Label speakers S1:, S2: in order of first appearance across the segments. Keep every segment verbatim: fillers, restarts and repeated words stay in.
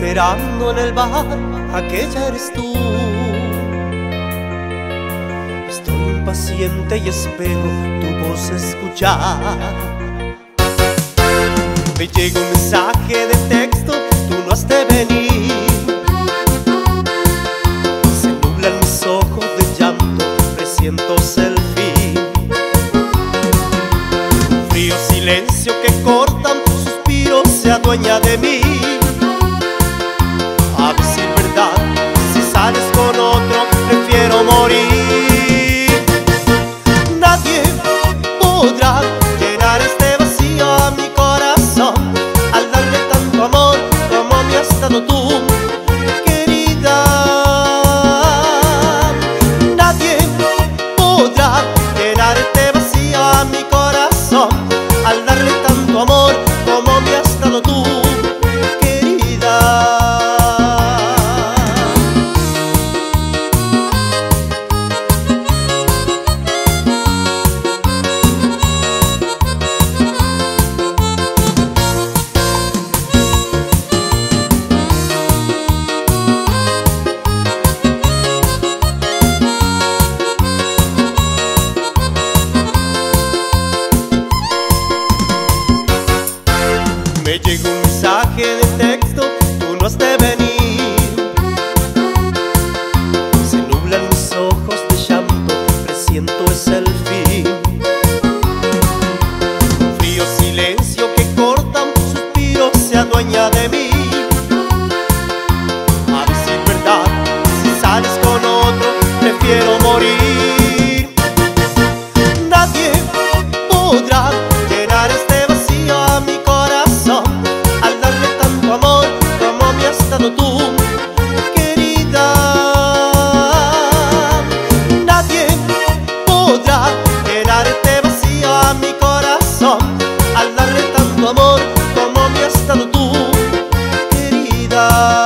S1: esperando en el bar, aquella eres tú. Estoy impaciente y espero tu voz escuchar. Me llega un mensaje de texto, tú no has de venir. Se nublan mis ojos de llanto, presiento el fin. Un frío silencio que cortan tus suspiros se adueña de mí. A decir verdad, si sales con otro, prefiero morir. Nadie podrá llenar este vacío a mi corazón al darle tanto amor como me has dado tú, querida. Nadie podrá llenar este vacío a mi corazón al darle tanto amor como me has dado tú, querida. Me llegó un mensaje de texto, tú no has de venir. Se nublan mis ojos de llanto, presiento es el fin. Un frío silencio que corta un suspiro se adueña de mí. A decir verdad, si sales con otro, prefiero morir. Nadie podrá llenar este vacío a mi corazón al darle tanto amor como me has dado tú, querida. Nadie podrá llenar este vacío a mi corazón al darle tanto amor como me has dado tú, querida.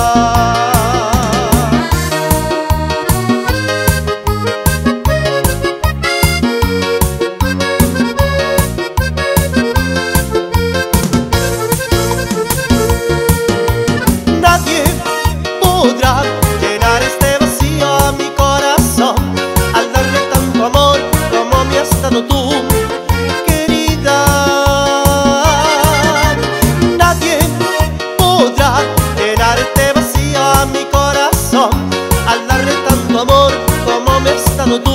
S1: Nadie podrá llenar este vacío a mi corazón al darle tanto amor como me has dado tú, querida. Nadie podrá llenar este vacío a mi corazón al darle tanto amor como me has dado tú.